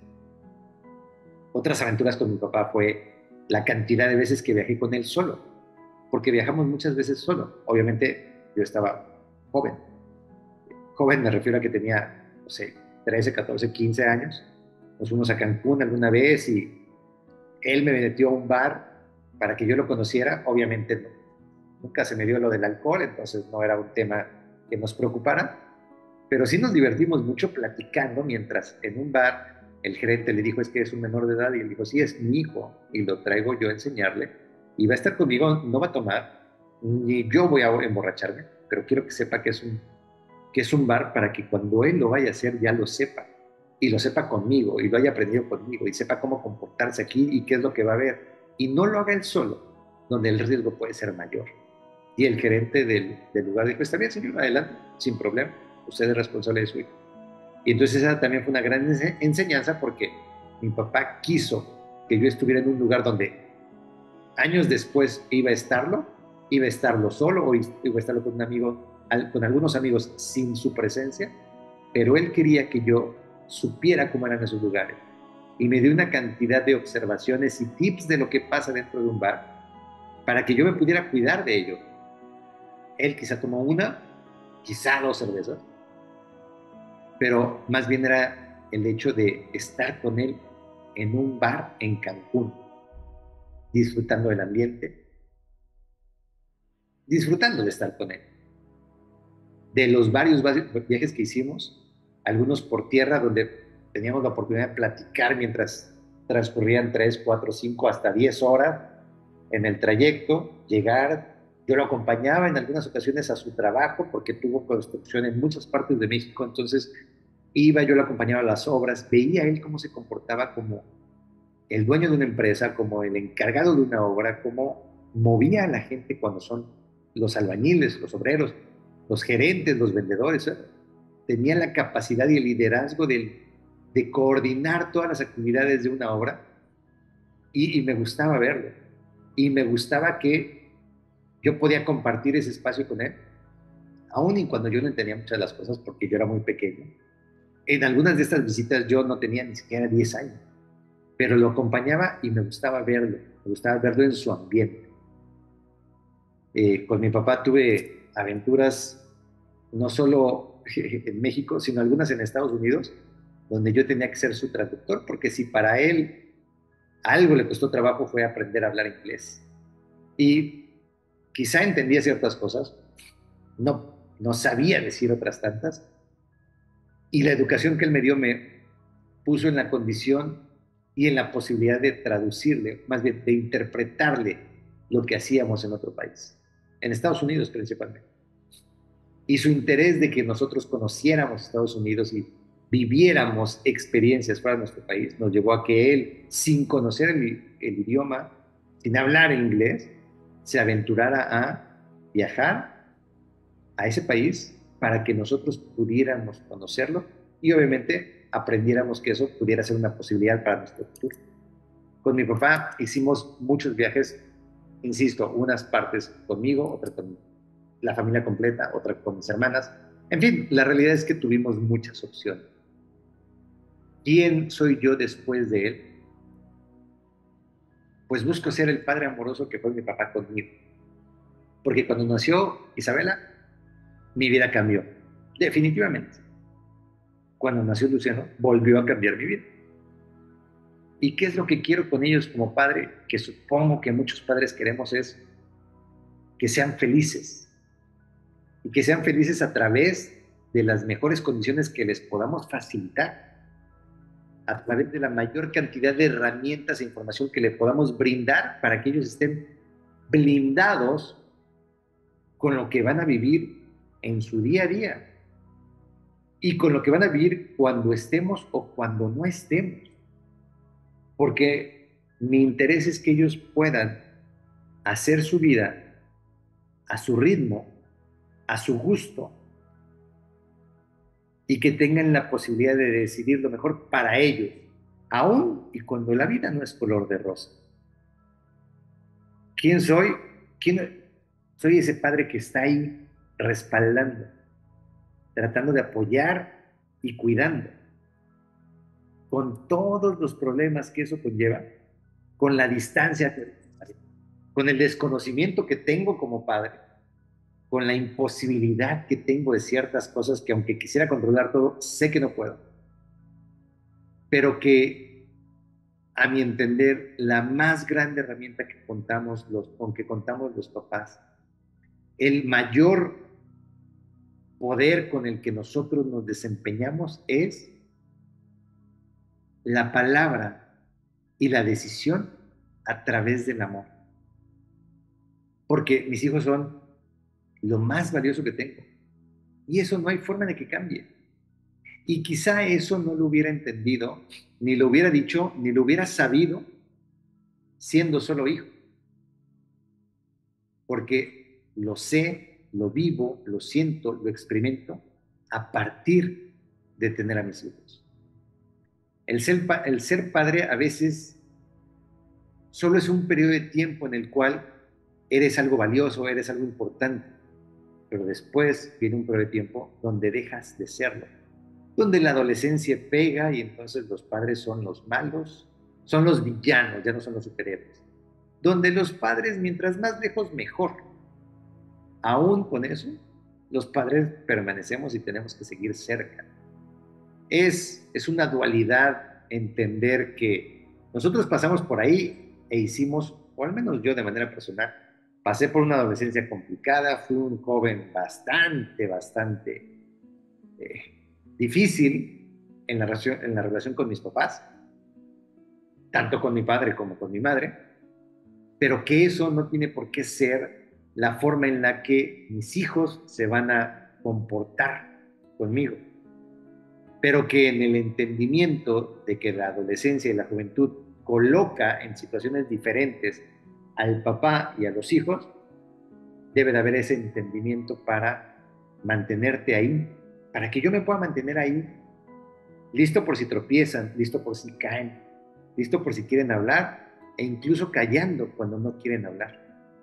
Otras aventuras con mi papá fue la cantidad de veces que viajé con él solo, porque viajamos muchas veces solo. Obviamente yo estaba joven. Joven me refiero a que tenía, no sé, 13, 14, 15 años. Nos fuimos a Cancún alguna vez y él me metió a un bar para que yo lo conociera. Obviamente nunca se me dio lo del alcohol, entonces no era un tema que nos preocupara. Pero sí nos divertimos mucho platicando mientras en un bar el gerente le dijo, es que es un menor de edad, y él dijo, sí, es mi hijo y lo traigo yo a enseñarle y va a estar conmigo, no va a tomar, ni yo voy a emborracharme, pero quiero que sepa que es un bar para que cuando él lo vaya a hacer ya lo sepa, y lo sepa conmigo y lo haya aprendido conmigo y sepa cómo comportarse aquí y qué es lo que va a ver, y no lo haga él solo, donde el riesgo puede ser mayor. Y el gerente del lugar dijo, está bien, señor, adelante, sin problema, usted es responsable de su hijo. Y entonces esa también fue una gran enseñanza, porque mi papá quiso que yo estuviera en un lugar donde años después iba a estarlo solo o iba a estarlo con un amigo, con algunos amigos sin su presencia, pero él quería que yo supiera cómo eran esos lugares y me dio una cantidad de observaciones y tips de lo que pasa dentro de un bar para que yo me pudiera cuidar de ello. Él quizá tomó una, quizá dos cervezas, pero más bien era el hecho de estar con él en un bar en Cancún, disfrutando del ambiente, disfrutando de estar con él. De los varios viajes que hicimos, algunos por tierra, donde teníamos la oportunidad de platicar mientras transcurrían 3, 4, 5, hasta 10 horas en el trayecto, llegar. Yo lo acompañaba en algunas ocasiones a su trabajo, porque tuvo construcción en muchas partes de México, entonces iba, yo lo acompañaba a las obras, veía él cómo se comportaba como el dueño de una empresa, como el encargado de una obra, cómo movía a la gente cuando son los albañiles, los obreros, los gerentes, los vendedores. Tenía la capacidad y el liderazgo de coordinar todas las actividades de una obra, y me gustaba verlo. Y me gustaba que yo podía compartir ese espacio con él, aún y cuando yo no entendía muchas de las cosas, porque yo era muy pequeño. En algunas de estas visitas yo no tenía ni siquiera 10 años, pero lo acompañaba y me gustaba verlo en su ambiente. Con mi papá tuve aventuras no solo en México, sino algunas en Estados Unidos, donde yo tenía que ser su traductor, porque si para él algo le costó trabajo fue aprender a hablar inglés. Y quizá entendía ciertas cosas, no sabía decir otras tantas, y la educación que él me dio me puso en la condición y en la posibilidad de traducirle, más bien de interpretarle lo que hacíamos en otro país, en Estados Unidos principalmente. Y su interés de que nosotros conociéramos Estados Unidos y viviéramos experiencias fuera de nuestro país nos llevó a que él, sin conocer el idioma, sin hablar inglés, se aventurara a viajar a ese país para que nosotros pudiéramos conocerlo y obviamente aprendiéramos que eso pudiera ser una posibilidad para nuestro futuro. Con mi papá hicimos muchos viajes, insisto, unas partes conmigo, otras con la familia completa, otra con mis hermanas. En fin, la realidad es que tuvimos muchas opciones. ¿Quién soy yo después de él? Pues busco ser el padre amoroso que fue mi papá conmigo. Porque cuando nació Isabela, mi vida cambió, definitivamente. Cuando nació Luciano, volvió a cambiar mi vida. ¿Y qué es lo que quiero con ellos como padre? Que supongo que muchos padres queremos es que sean felices. Y que sean felices a través de las mejores condiciones que les podamos facilitar, a través de la mayor cantidad de herramientas e información que le podamos brindar para que ellos estén blindados con lo que van a vivir en su día a día y con lo que van a vivir cuando estemos o cuando no estemos. Porque mi interés es que ellos puedan hacer su vida a su ritmo, a su gusto, y que tengan la posibilidad de decidir lo mejor para ellos, aún y cuando la vida no es color de rosa. ¿Quién soy? Soy ese padre que está ahí respaldando, tratando de apoyar y cuidando, con todos los problemas que eso conlleva, con la distancia, con el desconocimiento que tengo como padre, con la imposibilidad que tengo de ciertas cosas que aunque quisiera controlar todo, sé que no puedo. Pero que, a mi entender, la más grande herramienta con que contamos los papás, el mayor poder con el que nosotros nos desempeñamos es la palabra y la decisión a través del amor. Porque mis hijos son lo más valioso que tengo. Y eso no hay forma de que cambie. Y quizá eso no lo hubiera entendido, ni lo hubiera dicho, ni lo hubiera sabido siendo solo hijo. Porque lo sé, lo vivo, lo siento, lo experimento a partir de tener a mis hijos. El ser padre a veces solo es un periodo de tiempo en el cual eres algo valioso, eres algo importante. Pero después viene un periodo de tiempo donde dejas de serlo donde la adolescencia pega y entonces los padres son los malos, son los villanos, ya no son los superhéroes. Donde los padres, mientras más lejos, mejor. Aún con eso, los padres permanecemos y tenemos que seguir cerca. Es una dualidad entender que nosotros pasamos por ahí e hicimos, o al menos yo de manera personal, pasé por una adolescencia complicada, fui un joven bastante difícil en la relación con mis papás, tanto con mi padre como con mi madre, pero que eso no tiene por qué ser la forma en la que mis hijos se van a comportar conmigo, pero que en el entendimiento de que la adolescencia y la juventud coloca en situaciones diferentes al papá y a los hijos, debe de haber ese entendimiento para mantenerte ahí, para que yo me pueda mantener ahí, listo por si tropiezan, listo por si caen, listo por si quieren hablar, e incluso callando cuando no quieren hablar.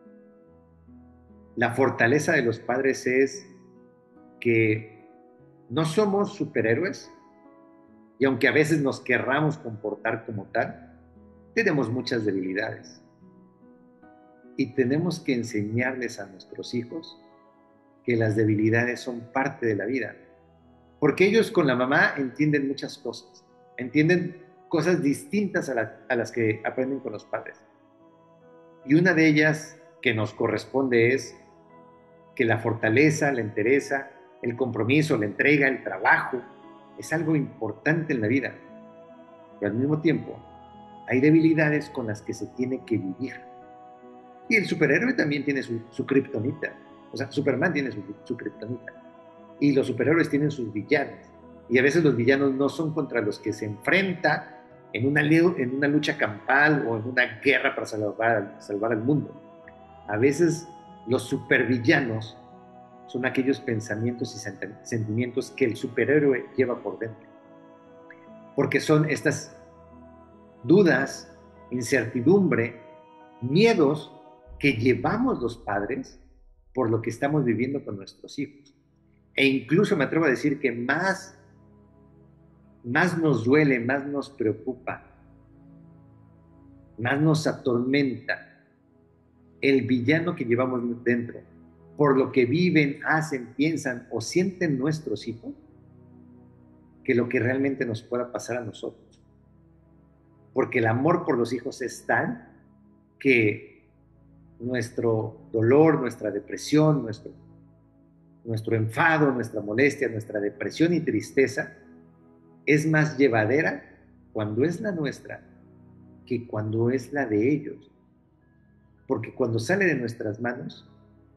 La fortaleza de los padres es que no somos superhéroes, y aunque a veces nos querramos comportar como tal, tenemos muchas debilidades. Y tenemos que enseñarles a nuestros hijos que las debilidades son parte de la vida. Porque ellos con la mamá entienden muchas cosas. Entienden cosas distintas a las que aprenden con los padres. Y una de ellas que nos corresponde es que la fortaleza, la entereza, el compromiso, la entrega, el trabajo, es algo importante en la vida. Pero al mismo tiempo, hay debilidades con las que se tiene que vivir. Y el superhéroe también tiene su kriptonita. O sea, Superman tiene su kriptonita. Y los superhéroes tienen sus villanos. Y a veces los villanos no son contra los que se enfrenta en una lucha campal o en una guerra para salvar al mundo. A veces los supervillanos son aquellos pensamientos y sentimientos que el superhéroe lleva por dentro. Porque son estas dudas, incertidumbre, miedos que llevamos los padres por lo que estamos viviendo con nuestros hijos. E incluso me atrevo a decir que más nos duele, más nos preocupa, más nos atormenta el villano que llevamos dentro, por lo que viven, hacen, piensan o sienten nuestros hijos, que lo que realmente nos pueda pasar a nosotros. Porque el amor por los hijos es tal que nuestro dolor, nuestra depresión, nuestro enfado, nuestra molestia, nuestra depresión y tristeza es más llevadera cuando es la nuestra que cuando es la de ellos. Porque cuando sale de nuestras manos,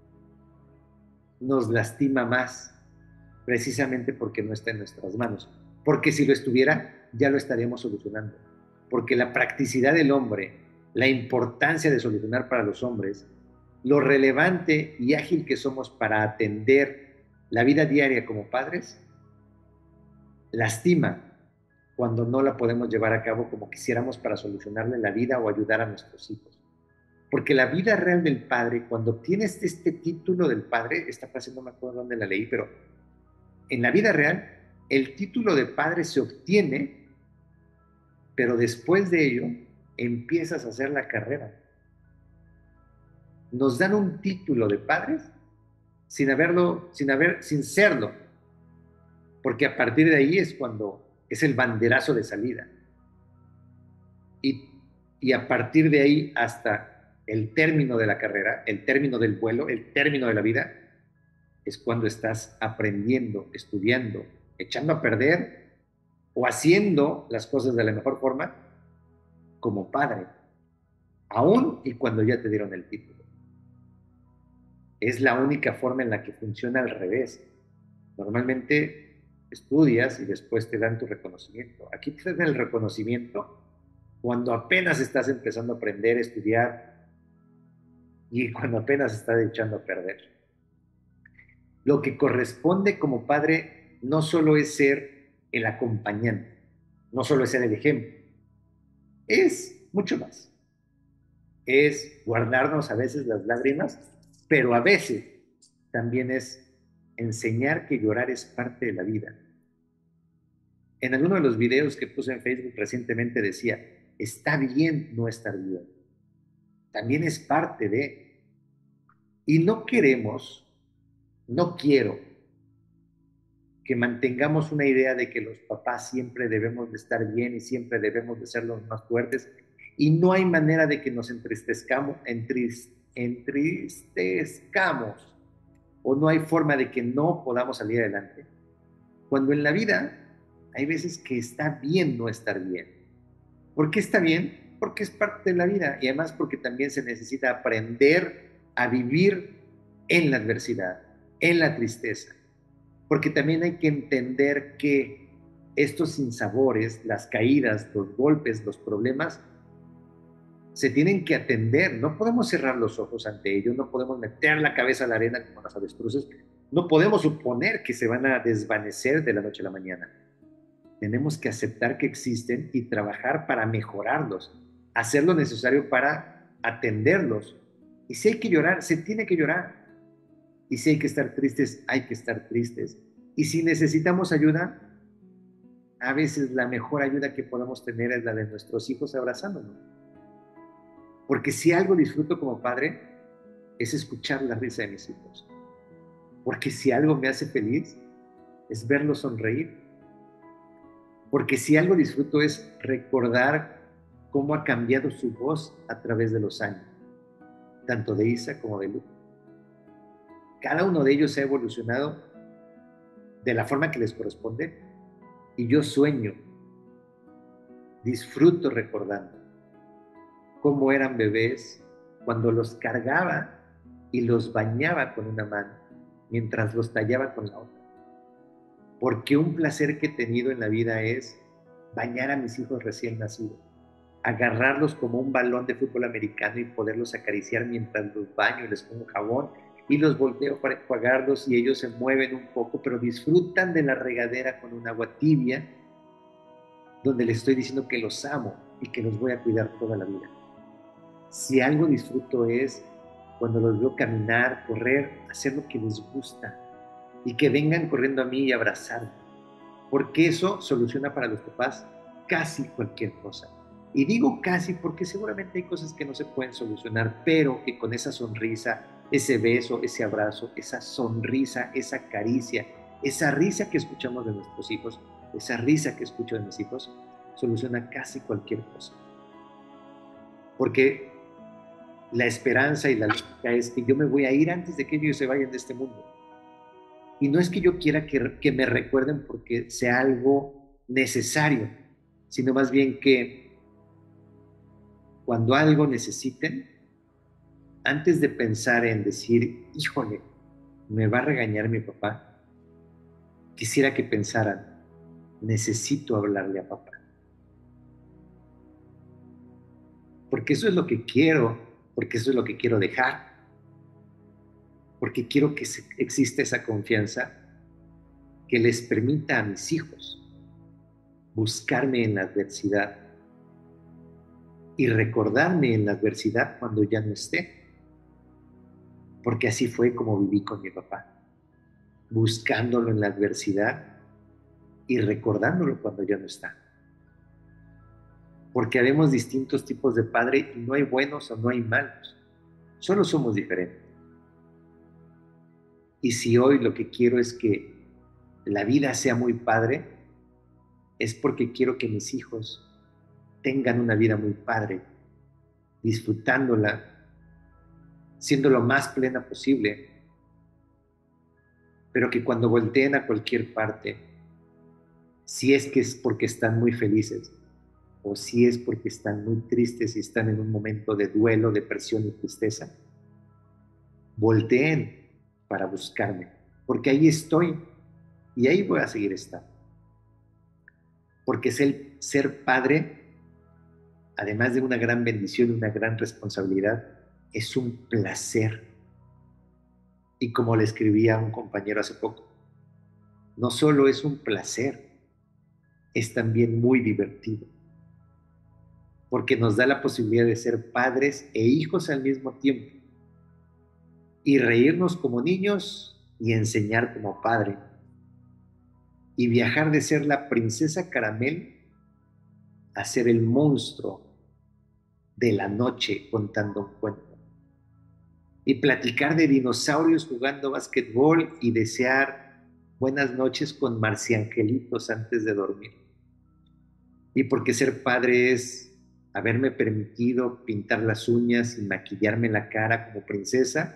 nos lastima más, precisamente porque no está en nuestras manos. Porque si lo estuviera, ya lo estaríamos solucionando. Porque la practicidad del hombre, la importancia de solucionar para los hombres, lo relevante y ágil que somos para atender la vida diaria como padres, lastima cuando no la podemos llevar a cabo como quisiéramos para solucionarle la vida o ayudar a nuestros hijos. Porque la vida real del padre, cuando obtienes este título del padre, esta frase no me acuerdo dónde la leí, pero en la vida real, el título de padre se obtiene, pero después de ello, empiezas a hacer la carrera. Nos dan un título de padres sin serlo, porque a partir de ahí es cuando es el banderazo de salida. Y a partir de ahí hasta el término de la carrera, el término del vuelo, el término de la vida, es cuando estás aprendiendo, estudiando, echando a perder o haciendo las cosas de la mejor forma como padre, aún y cuando ya te dieron el título. Es la única forma en la que funciona al revés. Normalmente estudias y después te dan tu reconocimiento. Aquí te dan el reconocimiento cuando apenas estás empezando a aprender, a estudiar y cuando apenas estás echando a perder. Lo que corresponde como padre no solo es ser el acompañante, no solo es ser el ejemplo, es mucho más. Es guardarnos a veces las lágrimas, pero a veces también es enseñar que llorar es parte de la vida. En alguno de los videos que puse en Facebook recientemente decía, está bien no estar bien. También es parte de... Y no quiero que mantengamos una idea de que los papás siempre debemos de estar bien y siempre debemos de ser los más fuertes y no hay manera de que nos entristezcamos o no hay forma de que no podamos salir adelante. Cuando en la vida hay veces que está bien no estar bien. ¿Por qué está bien? Porque es parte de la vida y además porque también se necesita aprender a vivir en la adversidad, en la tristeza. Porque también hay que entender que estos sinsabores, las caídas, los golpes, los problemas, se tienen que atender. No podemos cerrar los ojos ante ellos, no podemos meter la cabeza a la arena como las avestruces, no podemos suponer que se van a desvanecer de la noche a la mañana. Tenemos que aceptar que existen y trabajar para mejorarlos, hacer lo necesario para atenderlos. Y si hay que llorar, se tiene que llorar. Y si hay que estar tristes, hay que estar tristes. Y si necesitamos ayuda, a veces la mejor ayuda que podemos tener es la de nuestros hijos abrazándonos. Porque si algo disfruto como padre, es escuchar la risa de mis hijos. Porque si algo me hace feliz, es verlos sonreír. Porque si algo disfruto es recordar cómo ha cambiado su voz a través de los años, tanto de Isa como de Lu. Cada uno de ellos ha evolucionado de la forma que les corresponde y yo sueño, disfruto recordando cómo eran bebés cuando los cargaba y los bañaba con una mano mientras los tallaba con la otra. Porque un placer que he tenido en la vida es bañar a mis hijos recién nacidos, agarrarlos como un balón de fútbol americano y poderlos acariciar mientras los baño y les pongo jabón y los volteo para enjuagarlos y ellos se mueven un poco, pero disfrutan de la regadera con un agua tibia, donde les estoy diciendo que los amo y que los voy a cuidar toda la vida. Si algo disfruto es cuando los veo caminar, correr, hacer lo que les gusta y que vengan corriendo a mí y abrazarme, porque eso soluciona para los papás casi cualquier cosa. Y digo casi porque seguramente hay cosas que no se pueden solucionar, pero que con esa sonrisa, ese beso, ese abrazo, esa sonrisa, esa caricia, esa risa que escuchamos de nuestros hijos, esa risa que escucho de mis hijos, soluciona casi cualquier cosa. Porque la esperanza y la lógica es que yo me voy a ir antes de que ellos se vayan de este mundo. Y no es que yo quiera que me recuerden porque sea algo necesario, sino más bien que cuando algo necesiten, antes de pensar en decir, híjole, me va a regañar mi papá, quisiera que pensaran, necesito hablarle a papá. Porque eso es lo que quiero, porque eso es lo que quiero dejar, porque quiero que exista esa confianza que les permita a mis hijos buscarme en la adversidad y recordarme en la adversidad cuando ya no esté. Porque así fue como viví con mi papá, buscándolo en la adversidad y recordándolo cuando ya no está. Porque habemos distintos tipos de padre y no hay buenos o no hay malos, solo somos diferentes. Y si hoy lo que quiero es que la vida sea muy padre, es porque quiero que mis hijos tengan una vida muy padre, disfrutándola, siendo lo más plena posible, pero que cuando volteen a cualquier parte, si es que es porque están muy felices, o si es porque están muy tristes y están en un momento de duelo, depresión y tristeza, volteen para buscarme, porque ahí estoy y ahí voy a seguir estando. Porque ser padre, además de una gran bendición y una gran responsabilidad, es un placer. Y como le escribía a un compañero hace poco, no solo es un placer, es también muy divertido. Porque nos da la posibilidad de ser padres e hijos al mismo tiempo. Y reírnos como niños y enseñar como padre. y viajar de ser la princesa Caramel a ser el monstruo de la noche contando un cuento. Y platicar de dinosaurios jugando básquetbol y desear buenas noches con marciangelitos antes de dormir. Y porque ser padre es haberme permitido pintar las uñas y maquillarme la cara como princesa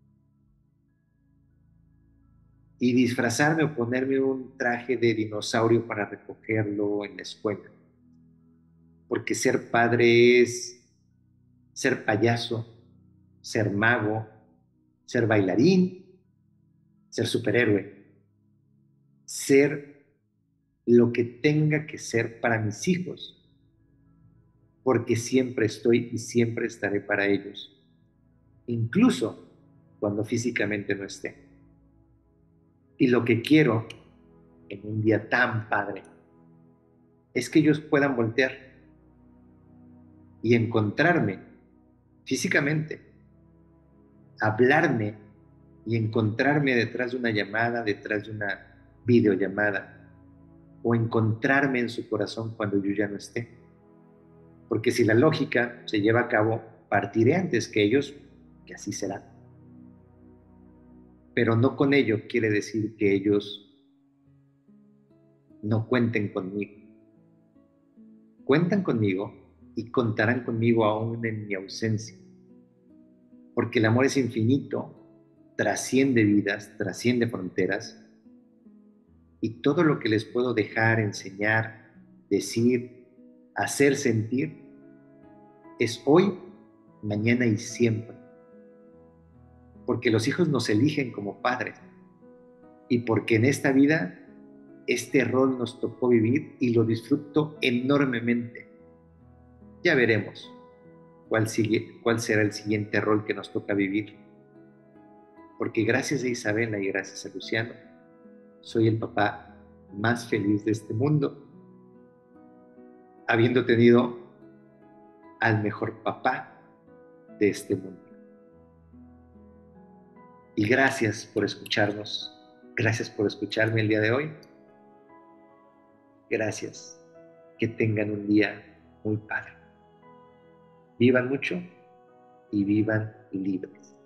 y disfrazarme o ponerme un traje de dinosaurio para recogerlo en la escuela. Porque ser padre es ser payaso, ser mago, ser bailarín, ser superhéroe, ser lo que tenga que ser para mis hijos, porque siempre estoy y siempre estaré para ellos, incluso cuando físicamente no esté. Y lo que quiero en un día tan padre es que ellos puedan voltear y encontrarme físicamente, hablarme y encontrarme detrás de una llamada, detrás de una videollamada, o encontrarme en su corazón cuando yo ya no esté. Porque si la lógica se lleva a cabo, partiré antes que ellos, que así será. Pero no con ello quiere decir que ellos no cuenten conmigo. Cuentan conmigo y contarán conmigo aún en mi ausencia. Porque el amor es infinito, trasciende vidas, trasciende fronteras, y todo lo que les puedo dejar, enseñar, decir, hacer sentir, es hoy, mañana y siempre. Porque los hijos nos eligen como padres, y porque en esta vida este rol nos tocó vivir y lo disfruto enormemente. Ya veremos cuál será el siguiente rol que nos toca vivir. Porque gracias a Isabela y gracias a Luciano, soy el papá más feliz de este mundo, habiendo tenido al mejor papá de este mundo. Y gracias por escucharnos, gracias por escucharme el día de hoy. Gracias, que tengan un día muy padre. Vivan mucho y vivan libres.